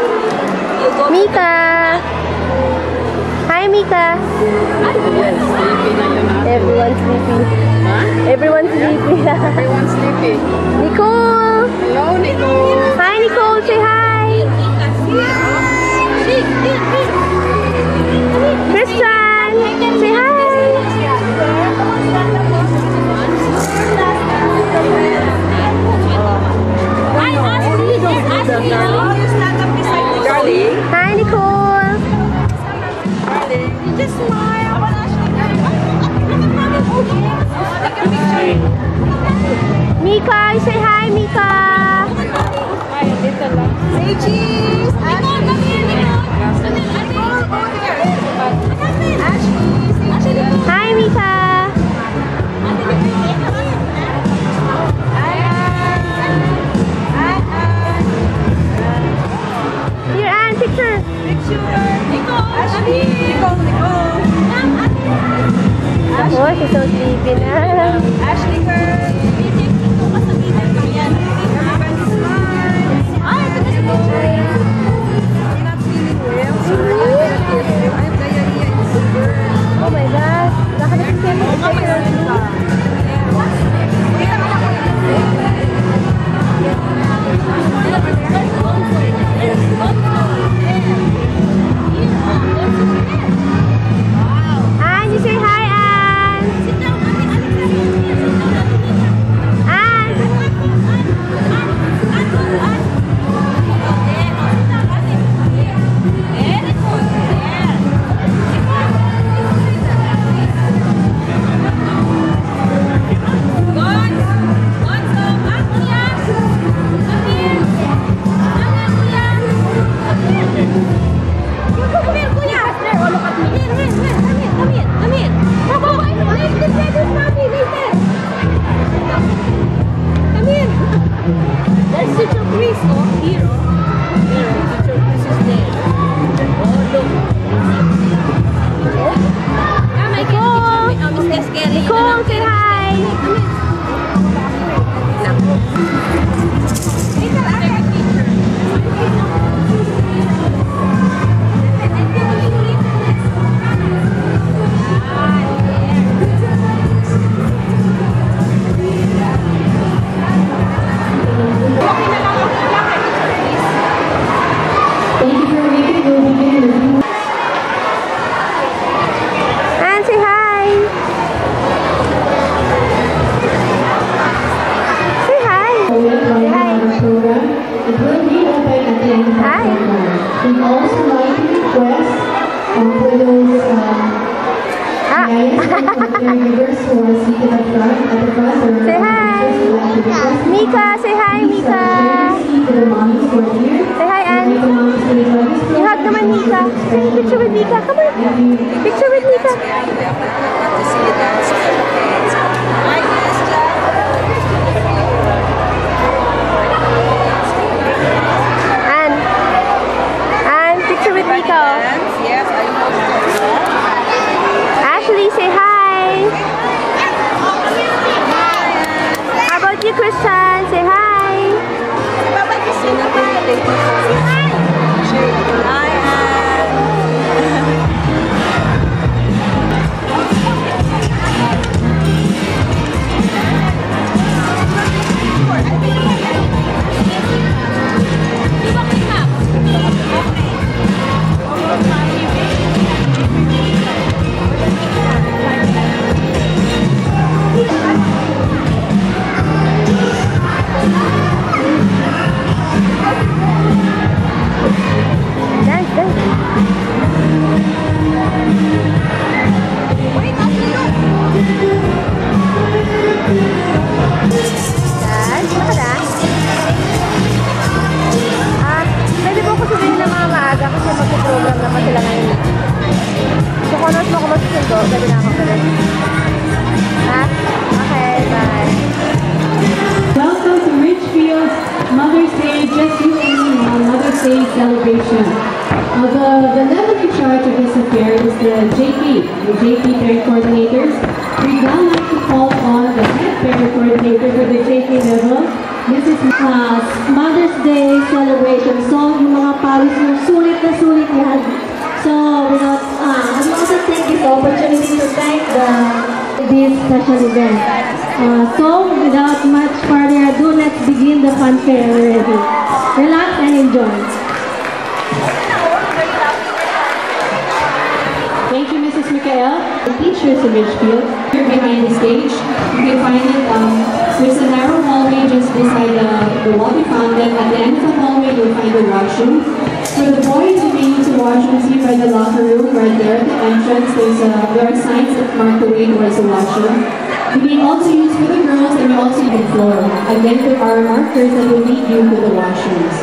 Mika! Hi, Mika! Everyone's sleepy. Huh? Everyone's sleepy. Everyone's sleepy. Nicole! Hello, Nicole. Hi, Nicole! Say hi! Christian! Say hi! Darling. Hi, Nicole! Darling. You just smile. Mika! Say hi, Mika! Ay, dito lang. Say cheese. Hi, Mika! Here, Ann, picture! Oh, she's so sleepy na. Ashley girl. Ay, ito na si teacher. I'm not feeling well, so I have diarrhea and fever. Oh my gosh. Nakalimutan siya mo. Ann, you say hi, Ann. Ann. Nicole, say hi. Ann, say hi. Say hi. Say hi. It will be open at the end of Hi. September. We also like to request for those caregivers who are seated at the front. Say hi. Mika, say hi, Mika. Say hi, Ann. You hug naman, Mika. Say picture with Mika. Come on. Picture with Mika. To see you dance. Hi, yes, Ann. Ann, picture with Mika. Yes, I know. Ashley, say hi. How about you, Christian? Say hi. Bye-bye, Christina. Thank you so much. Hi, Gabi na ako ulit. Ha? Okay, bye. Welcome to Ridgefield Mother's Day, just you and me, Mother's Day celebration. The level in charge of this affair is the JP parent coordinators. We'd now like to call on the head parent coordinator for the JP level. This is Mother's Day celebration. So, yung mga pawis mo, sulit na sulit yan. So, without, I also take this opportunity to thank this special event. So, without much further ado, let's begin the funfair already. Relax and enjoy. Thank you, Mrs. Michael. The teachers in Ridgefield, here behind the stage, you can find it, there's a narrow hallway just beside the water fountain. At the end of the hallway, you'll find the washroom. For the boys, you may use the washroom, see by the locker room right there at the entrance. There are signs that mark the way towards the washroom. You may also use for the girls, and you also use the floor. Again, there are markers that will lead you to the washrooms.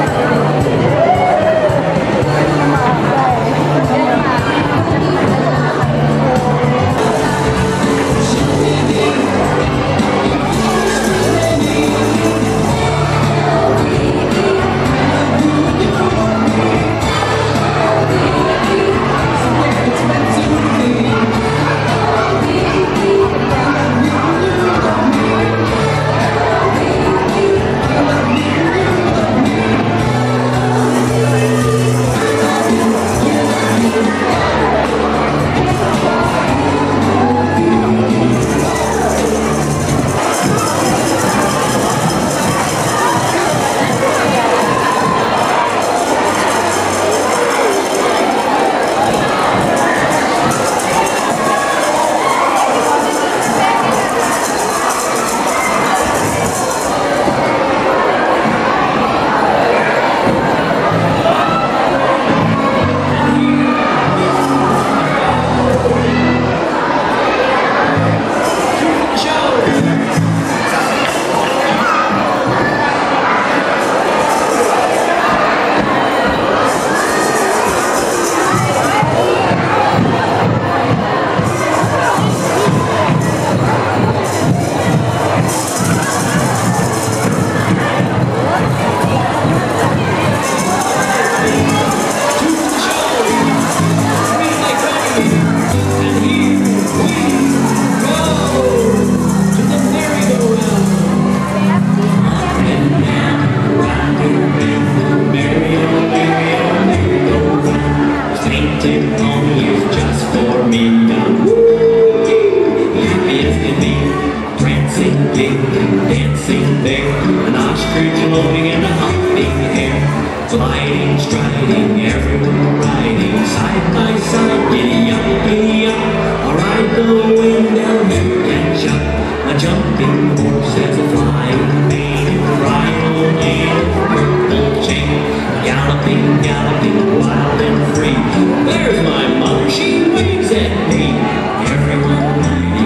Gliding, striding, everyone riding, side by side, giddy up, I'll ride the wind down and catch up. A jumping horse has a flying mane, bridle and purple chain, galloping, galloping, wild and free. There's my mother, she waves at me. Everyone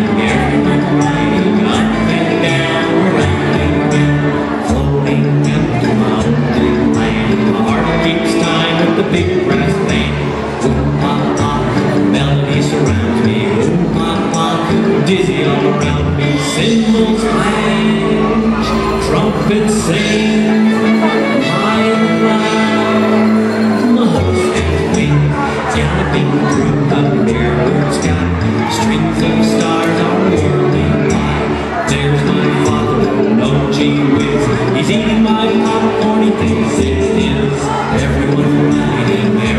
riding, up and down, around and round, floating up to my own dreamland. My heart keeps time with the big brass band. Ooh, pop, pop, melody surrounds me. Ooh, pop, pop, dizzy all around me. Cymbals clash, trumpets sing, high and loud. My horse has wings, galloping through the mirrored sky. Strings of stars are whirling by. There's my father, no gee whiz. He's eating my popcorn, he thinks it's his. Everyone riding,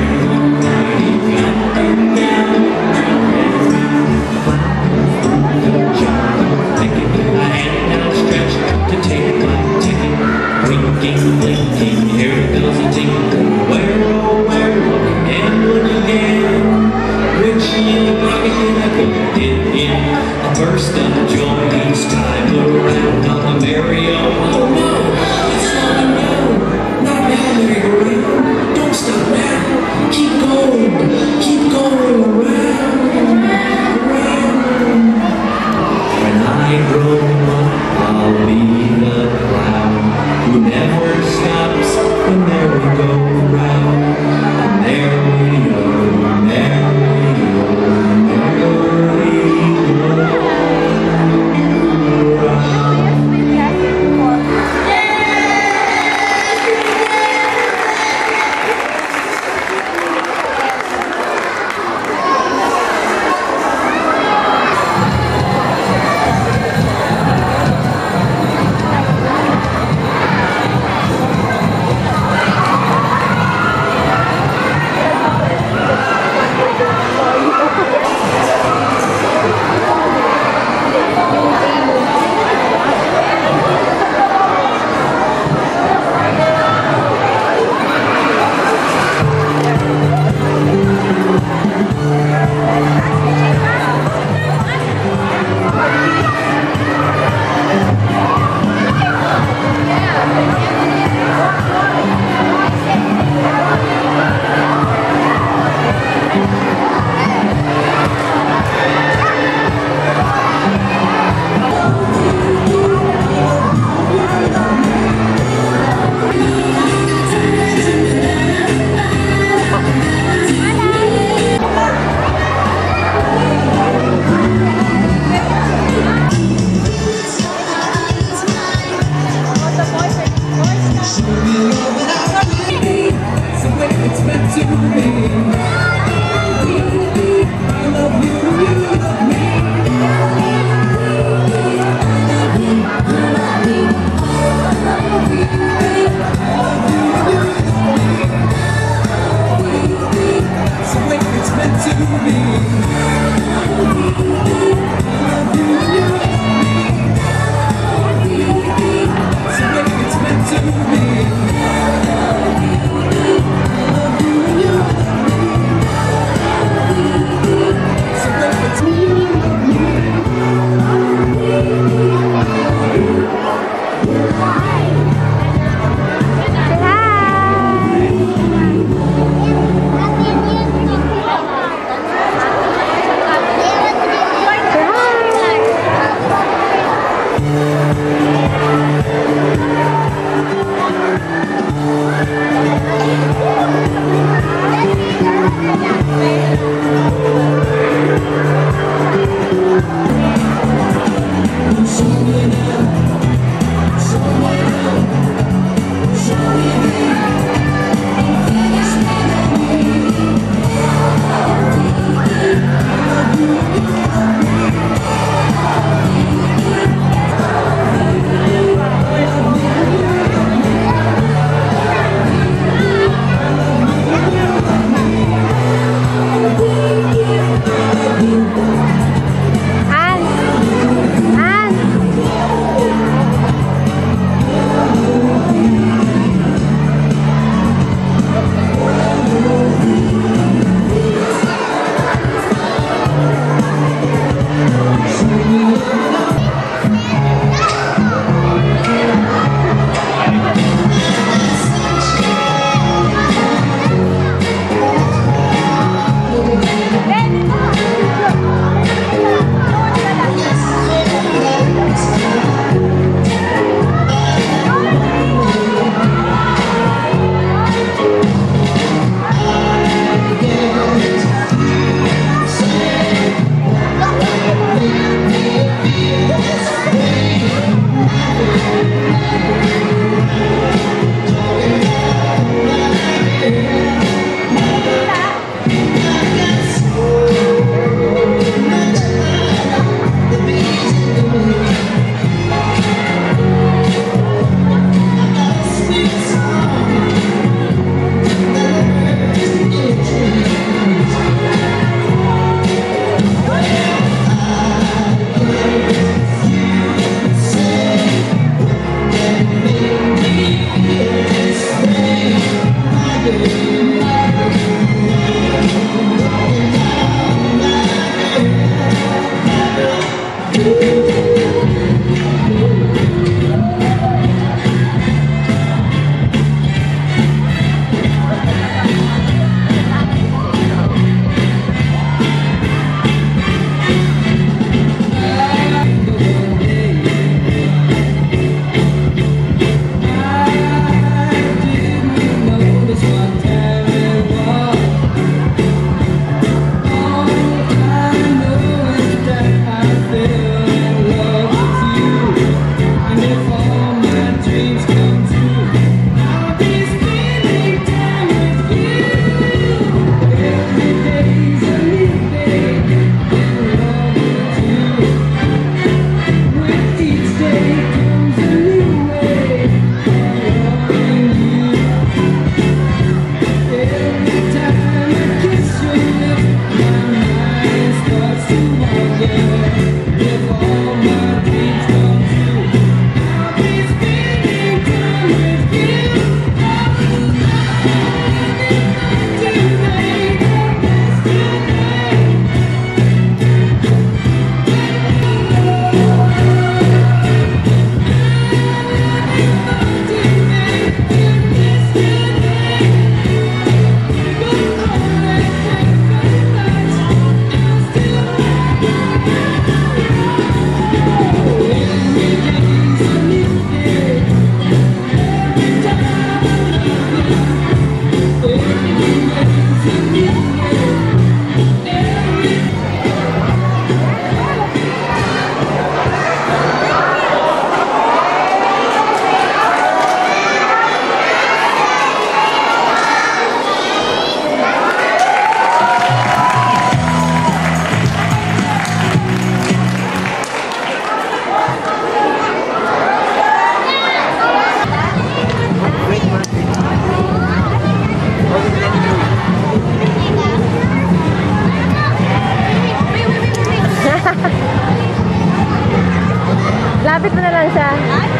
Lapit mo na lang siya.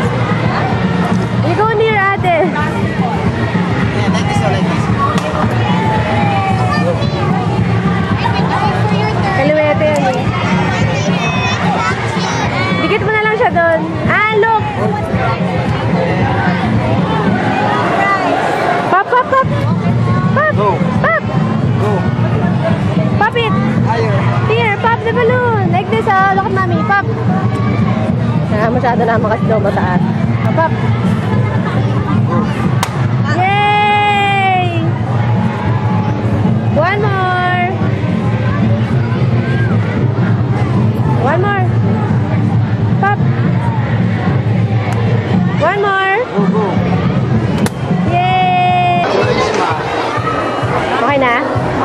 You go near ate. Kaliwete yan eh. Dikit mo na lang siya doon. Ah, look! Pop, pop, pop! Pop! Pop! Pop it! Here, pop the balloon! Like this, oh. Look at mommy. Pop! Masyado naman kasi daw mataas. Pop! Yay! One more! One more! Pop! One more! Yay! Okay na?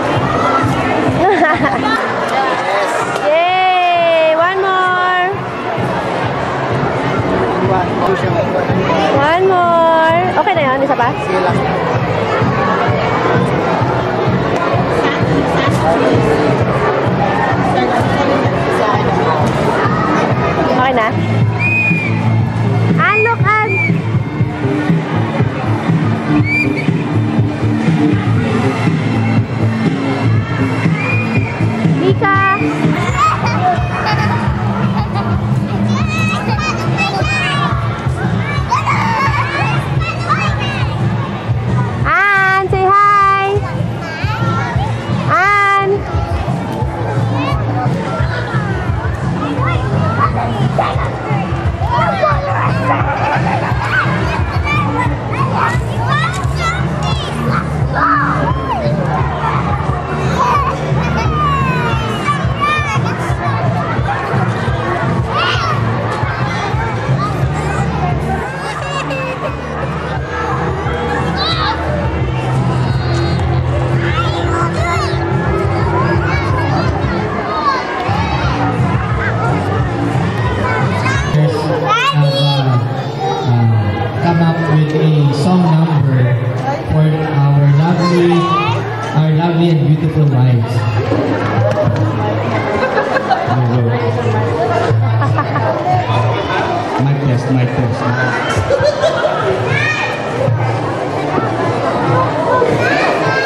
Yay! One more! One more! Okay na yun? Isa pa? Okay na? Look, Ann! Mika! Ann, say hi! Ann! Come up with a song number for our lovely and beautiful wives. Mic test, mic test.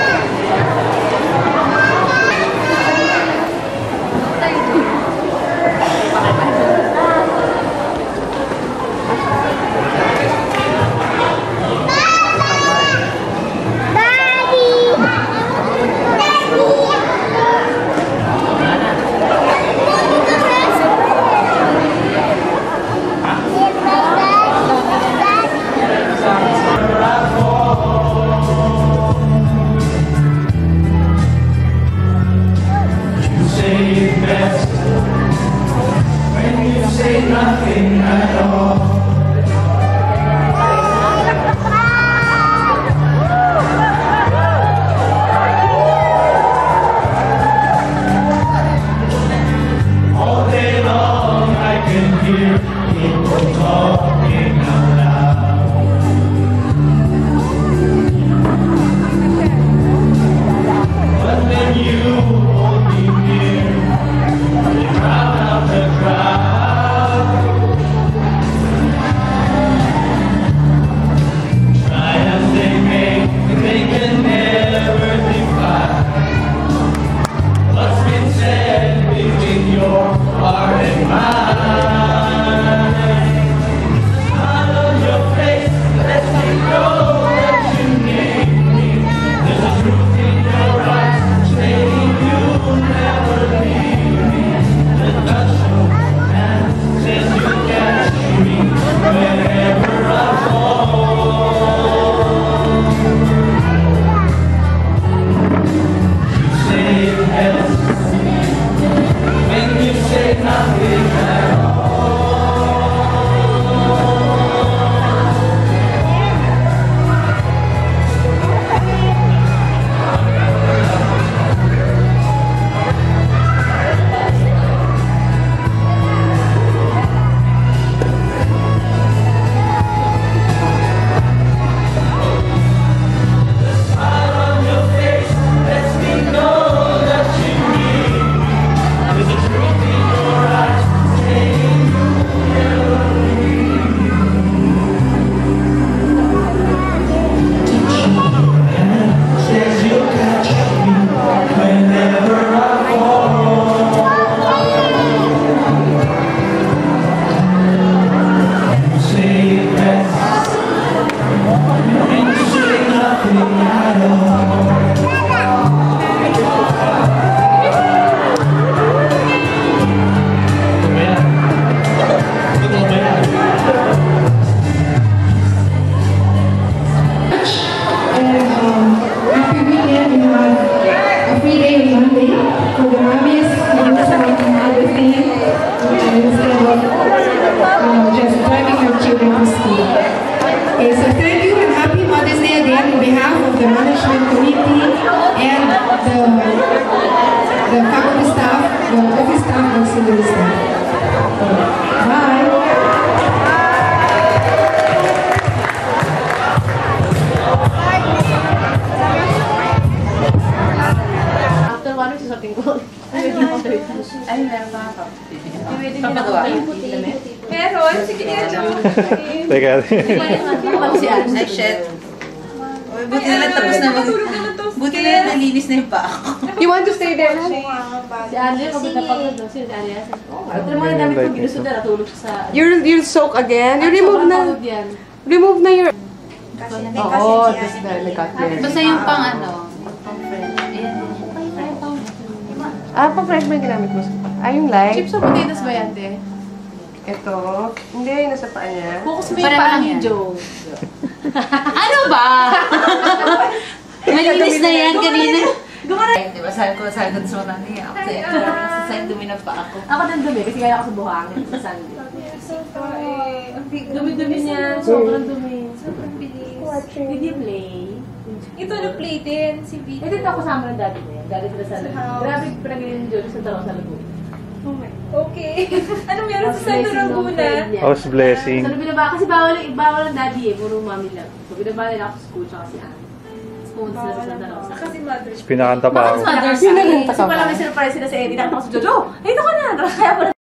Papagawa. Meron, sige nga dyan. Teka. Ay, shit. Buti na lang tapos na buti na lang nalinis na yung pa ako. You want to stay there? Si Andrea, kapag napagod, no? Si Andrea. Ito naman ang damit ko, ginusod na, natulog siya sa... You'll soak again? You remove na. Remove na your... Oo, just the cut there. Basta yung pang ano. Pang fresh ba yung ginamit mo? Yung light? Chips or potatoes ba yan, te? Ito. Hindi, yung nasa paa niya. Focus mo yung paa ni Joe. Ano ba? Malinis na yan kanina. Diba sabi ko sa nanay ako. Kasi sa dumi na pa ako. Ako nang dumi, kasi kaya ako sa buhangin sa Sunday. Dumi-dumi niya, sobrang dumi. Sobrang bilis. Did you play? Ito na-play din, si Vito. Eh, dito ako kasama ng daddy niya. Daddy sila sa lagoon. Grabe, pinagaling yung Joe sa dalawa sa lagoon. Okay. Ano meron sa Santo Laguna? House blessing. So, binaba, kasi bawal ang daddy puro mami lang. So, binaba nila ako sa school, tsaka si Anne. Pumunta sila sa dalawa. Kasi mother. Pinakanta pa ako. Mother's Day. Kasi pala may surprise sila sa Eddie. Nakita ko si Jojo. Dito ka na! Kaya pala